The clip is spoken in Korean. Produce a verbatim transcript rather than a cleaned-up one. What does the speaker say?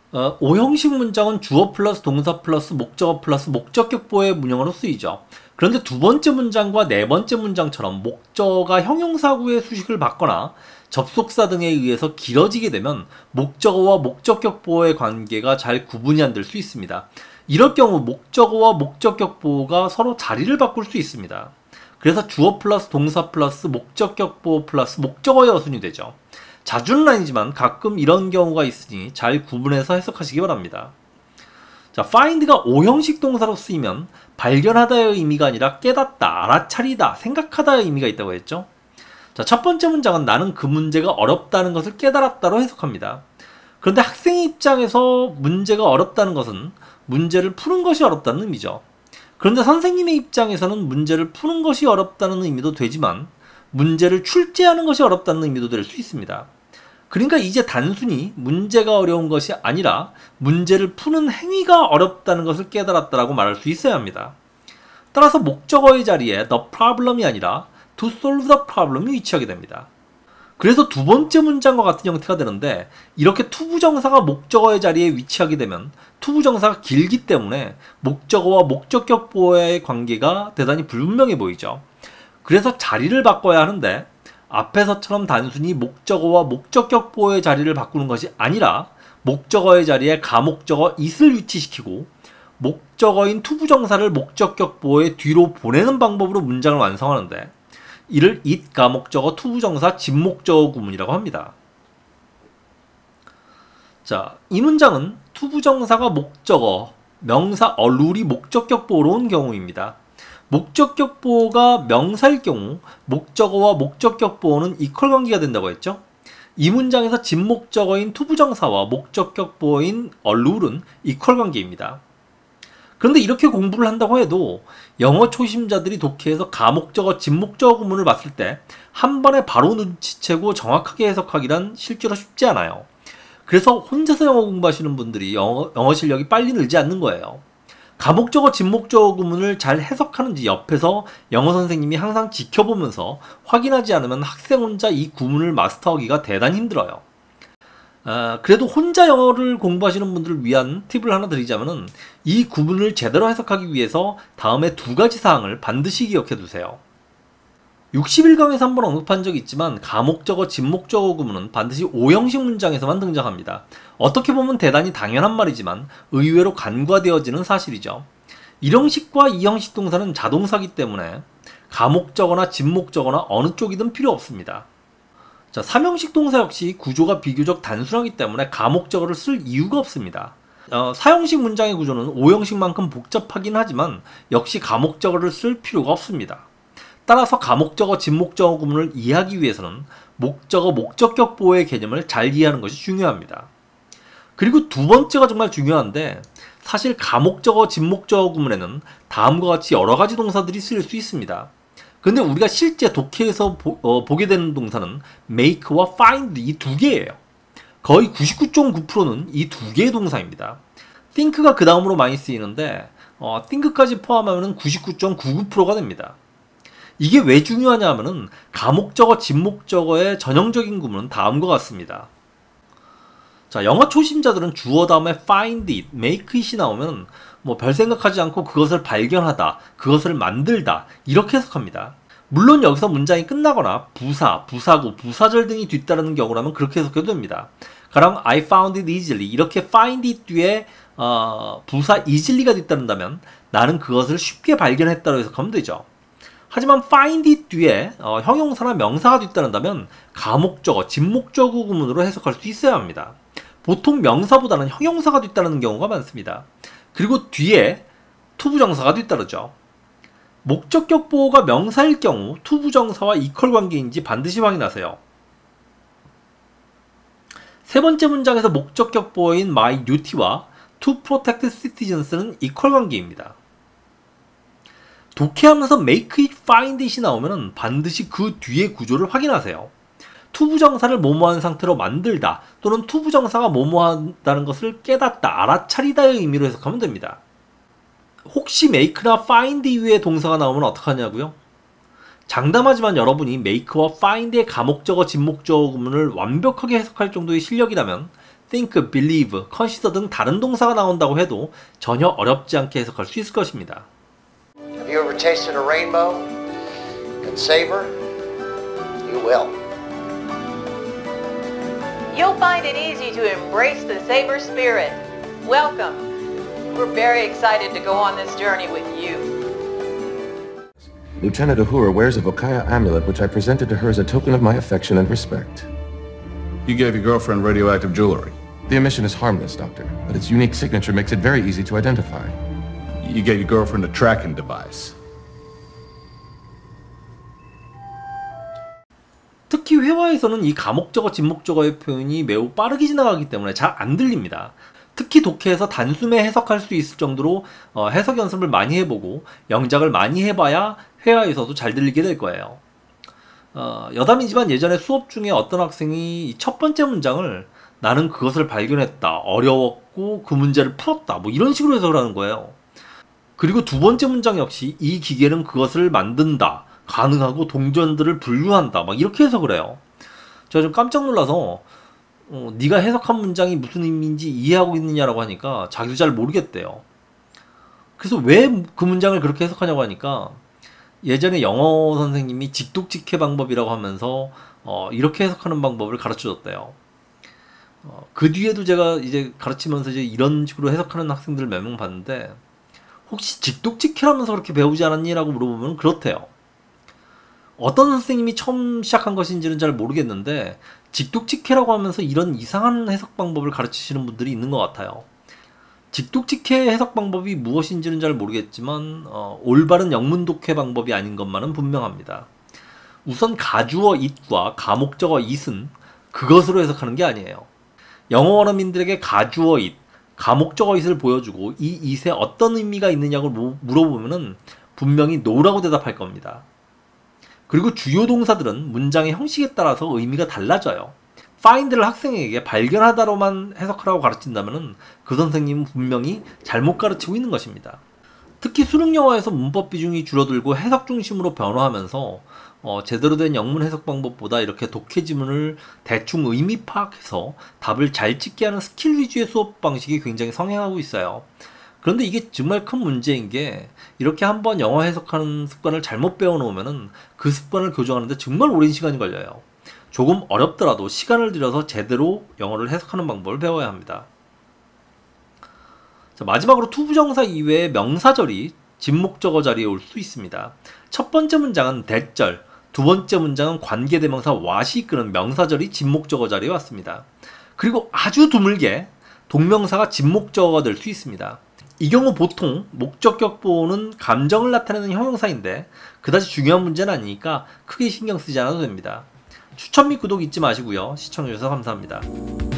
어, 오형식 문장은 주어 플러스 동사 플러스 목적어 플러스 목적격보의 문형으로 쓰이죠. 그런데 두 번째 문장과 네 번째 문장처럼 목적어가 형용사구의 수식을 받거나 접속사 등에 의해서 길어지게 되면 목적어와 목적격보의 관계가 잘 구분이 안 될 수 있습니다. 이럴 경우 목적어와 목적격보가 서로 자리를 바꿀 수 있습니다. 그래서 주어 플러스 동사 플러스 목적격보 플러스 목적어의 어순이 되죠. 자주는 아니지만 가끔 이런 경우가 있으니 잘 구분해서 해석하시기 바랍니다. 자, find가 오형식 동사로 쓰이면 발견하다의 의미가 아니라 깨닫다, 알아차리다, 생각하다의 의미가 있다고 했죠. 자, 첫 번째 문장은 나는 그 문제가 어렵다는 것을 깨달았다로 해석합니다. 그런데 학생의 입장에서 문제가 어렵다는 것은 문제를 푸는 것이 어렵다는 의미죠. 그런데 선생님의 입장에서는 문제를 푸는 것이 어렵다는 의미도 되지만 문제를 출제하는 것이 어렵다는 의미도 될 수 있습니다. 그러니까 이제 단순히 문제가 어려운 것이 아니라 문제를 푸는 행위가 어렵다는 것을 깨달았다라고 말할 수 있어야 합니다. 따라서 목적어의 자리에 the problem이 아니라 to solve the problem이 위치하게 됩니다. 그래서 두 번째 문장과 같은 형태가 되는데 이렇게 투부정사가 목적어의 자리에 위치하게 되면 투부정사가 길기 때문에 목적어와 목적격보의 관계가 대단히 불분명해 보이죠. 그래서 자리를 바꿔야 하는데 앞에서처럼 단순히 목적어와 목적격보의 자리를 바꾸는 것이 아니라 목적어의 자리에 가목적어 it을 위치시키고 목적어인 투부정사를 목적격보의 뒤로 보내는 방법으로 문장을 완성하는데 이를 it 가목적어 투부정사 진목적어 구문이라고 합니다. 자, 이 문장은 투부정사가 목적어, 명사 allure이 목적격보로 온 경우입니다. 목적격보가 명사일 경우 목적어와 목적격보는 이퀄 관계가 된다고 했죠. 이 문장에서 진목적어인 투부정사와 목적격보인 allure은 이퀄 관계입니다. 그런데 이렇게 공부를 한다고 해도 영어 초심자들이 독해에서 가목적어, 진목적어 구문을 봤을 때 한 번에 바로 눈치채고 정확하게 해석하기란 실제로 쉽지 않아요. 그래서 혼자서 영어 공부하시는 분들이 영어, 영어 실력이 빨리 늘지 않는 거예요. 가목적어, 진목적어 구문을 잘 해석하는지 옆에서 영어 선생님이 항상 지켜보면서 확인하지 않으면 학생 혼자 이 구문을 마스터하기가 대단히 힘들어요. 아, 그래도 혼자 영어를 공부하시는 분들을 위한 팁을 하나 드리자면은 이 구문을 제대로 해석하기 위해서 다음에 두 가지 사항을 반드시 기억해 두세요. 육십일 강에서 한번 언급한 적이 있지만 가목적어, 진목적어 구문은 반드시 오형식 문장에서만 등장합니다. 어떻게 보면 대단히 당연한 말이지만 의외로 간과되어지는 사실이죠. 일형식과 이형식 동사는 자동사기 때문에 가목적어나 진목적어나 어느 쪽이든 필요 없습니다. 자, 삼형식 동사 역시 구조가 비교적 단순하기 때문에 가목적어를 쓸 이유가 없습니다. 어, 사형식 문장의 구조는 오형식만큼 복잡하긴 하지만 역시 가목적어를 쓸 필요가 없습니다. 따라서 가목적어, 진목적어 구문을 이해하기 위해서는 목적어, 목적격보의 개념을 잘 이해하는 것이 중요합니다. 그리고 두 번째가 정말 중요한데 사실 가목적어, 진목적어 구문에는 다음과 같이 여러 가지 동사들이 쓰일 수 있습니다. 근데 우리가 실제 독해에서 보, 어, 보게 되는 동사는 make와 find 이 두 개예요. 거의 구십구 점 구 퍼센트는 이 두 개의 동사입니다. think가 그 다음으로 많이 쓰이는데 어, think까지 포함하면 구십구 점 구구 퍼센트가 됩니다. 이게 왜 중요하냐 하면은 가목적어, 진목적어의 전형적인 구문은 다음과 같습니다. 자, 영어 초심자들은 주어 다음에 find it, make it이 나오면 뭐 별 생각하지 않고 그것을 발견하다, 그것을 만들다 이렇게 해석합니다. 물론 여기서 문장이 끝나거나 부사, 부사구, 부사절 등이 뒤따르는 경우라면 그렇게 해석해도 됩니다. 가령 I found it easily 이렇게 find it 뒤에 어, 부사 easily가 뒤따른다면 나는 그것을 쉽게 발견했다고 해석하면 되죠. 하지만 find it 뒤에 어, 형용사나 명사가 뒤따른다면 가목적어, 진목적어 구문으로 해석할 수 있어야 합니다. 보통 명사보다는 형용사가 뒤따르는 경우가 많습니다. 그리고 뒤에 투부정사가 뒤따르죠. 목적격보가 명사일 경우 투부정사와 이퀄 관계인지 반드시 확인하세요. 세 번째 문장에서 목적격보인 my duty와 to protect citizens는 이퀄 관계입니다. 독해하면서 make it, find it이 나오면 반드시 그 뒤의 구조를 확인하세요. 투부정사를 뭐뭐한 상태로 만들다 또는 투부정사가 뭐뭐하다는 것을 깨닫다, 알아차리다의 의미로 해석하면 됩니다. 혹시 make나 find 이후에 동사가 나오면 어떡하냐고요? 장담하지만 여러분이 make와 find의 가목적어, 진목적어 구문을 완벽하게 해석할 정도의 실력이라면 think, believe, consider 등 다른 동사가 나온다고 해도 전혀 어렵지 않게 해석할 수 있을 것입니다. Have you ever tasted a rainbow and savor? You will. You'll find it easy to embrace the Saber spirit. Welcome. We're very excited to go on this journey with you. Lieutenant Uhura wears a Vokaya amulet which I presented to her as a token of my affection and respect. You gave your girlfriend radioactive jewelry. The emission is harmless, Doctor, but its unique signature makes it very easy to identify. You gave your girlfriend a tracking device. 특히 회화에서는 이 가목적어, 진목적어의 표현이 매우 빠르게 지나가기 때문에 잘 안 들립니다. 특히 독해에서 단숨에 해석할 수 있을 정도로 어, 해석 연습을 많이 해보고 영작을 많이 해봐야 회화에서도 잘 들리게 될 거예요. 어, 여담이지만 예전에 수업 중에 어떤 학생이 첫 번째 문장을 나는 그것을 발견했다, 어려웠고 그 문제를 풀었다, 뭐 이런 식으로 해석을 하는 거예요. 그리고 두 번째 문장 역시 이 기계는 그것을 만든다, 가능하고 동전들을 분류한다, 막 이렇게 해석을 해요. 제가 좀 깜짝 놀라서 어, 네가 해석한 문장이 무슨 의미인지 이해하고 있느냐라고 하니까 자기도 잘 모르겠대요. 그래서 왜 그 문장을 그렇게 해석하냐고 하니까 예전에 영어 선생님이 직독직해 방법이라고 하면서 어, 이렇게 해석하는 방법을 가르쳐줬대요. 어, 그 뒤에도 제가 이제 가르치면서 이제 이런 식으로 해석하는 학생들을 몇 명 봤는데 혹시 직독직해라면서 그렇게 배우지 않았니? 라고 물어보면 그렇대요. 어떤 선생님이 처음 시작한 것인지는 잘 모르겠는데 직독직해라고 하면서 이런 이상한 해석 방법을 가르치시는 분들이 있는 것 같아요. 직독직해 해석 방법이 무엇인지는 잘 모르겠지만 어, 올바른 영문 독해 방법이 아닌 것만은 분명합니다. 우선 가주어 it과 가목적어 it은 그것으로 해석하는 게 아니에요. 영어 원어민들에게 가주어 it, 가목적어 it을 보여주고 이 it에 어떤 의미가 있느냐고 물어보면은 분명히 no라고 대답할 겁니다. 그리고 주요 동사들은 문장의 형식에 따라서 의미가 달라져요. find를 학생에게 발견하다로만 해석하라고 가르친다면 그 선생님은 분명히 잘못 가르치고 있는 것입니다. 특히 수능영어에서 문법 비중이 줄어들고 해석 중심으로 변화하면서 어, 제대로 된 영문 해석 방법보다 이렇게 독해 지문을 대충 의미 파악해서 답을 잘 찍게 하는 스킬 위주의 수업 방식이 굉장히 성행하고 있어요. 그런데 이게 정말 큰 문제인 게 이렇게 한번 영어 해석하는 습관을 잘못 배워놓으면 그 습관을 교정하는데 정말 오랜 시간이 걸려요. 조금 어렵더라도 시간을 들여서 제대로 영어를 해석하는 방법을 배워야 합니다. 자, 마지막으로 투부정사 이외에 명사절이 진목적어 자리에 올 수 있습니다. 첫 번째 문장은 대절, 두 번째 문장은 관계대명사 what이 이끄는 명사절이 진목적어 자리에 왔습니다. 그리고 아주 드물게 동명사가 진목적어가 될 수 있습니다. 이 경우 보통 목적격보는 감정을 나타내는 형용사인데 그다지 중요한 문제는 아니니까 크게 신경 쓰지 않아도 됩니다. 추천 및 구독 잊지 마시고요. 시청해주셔서 감사합니다.